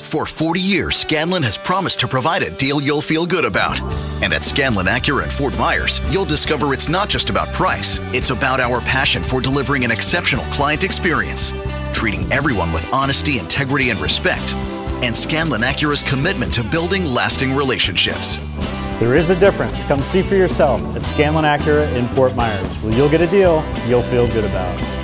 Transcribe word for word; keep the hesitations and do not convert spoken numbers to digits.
For forty years, Scanlon has promised to provide a deal you'll feel good about. And at Scanlon Acura in Fort Myers, you'll discover it's not just about price, it's about our passion for delivering an exceptional client experience, treating everyone with honesty, integrity, and respect, and Scanlon Acura's commitment to building lasting relationships. There is a difference. Come see for yourself at Scanlon Acura in Fort Myers, where you'll get a deal you'll feel good about.